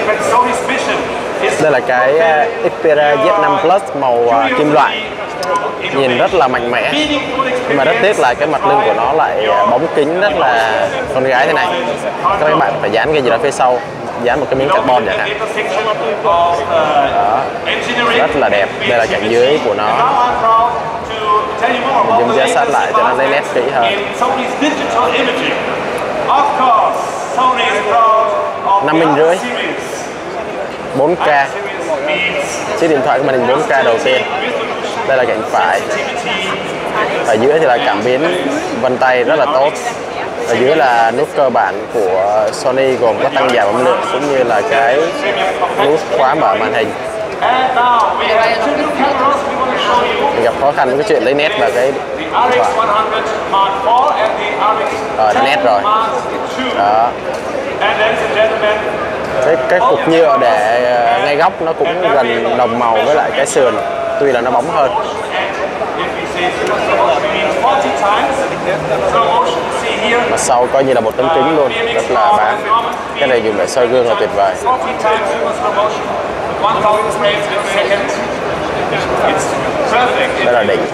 Đây là cái Xperia Z5 Plus màu kim loại, nhìn rất là mạnh mẽ, nhưng mà rất tiếc là cái mặt lưng của nó lại bóng kính rất là con gái thế này. Các bạn phải dán cái gì đó phía sau, dán một cái miếng carbon chẳng hạn. Đó, rất là đẹp. Đây là cạnh dưới của nó. Mình zoom ra sát lại cho nó lấy nét kỹ hơn. 5,5 inch 4K, chiếc điện thoại của màn hình 4K đầu tiên. Đây là cạnh phải. Ở dưới thì là cảm biến vân tay rất là tốt. Ở dưới là nút cơ bản của Sony gồm có tăng giảm âm lượng cũng như là cái nút khóa mở màn hình. Mình gặp khó khăn với cái chuyện lấy nét và cái điện thoại. Đã nét rồi. Đó. Cái cục nhựa để ngay góc nó cũng gần đồng màu với lại cái sườn, tuy là nó bóng hơn. Mặt sau coi như là một tấm kính luôn, rất là bám. Cái này dùng để soi gương là tuyệt vời. Đây là đỉnh.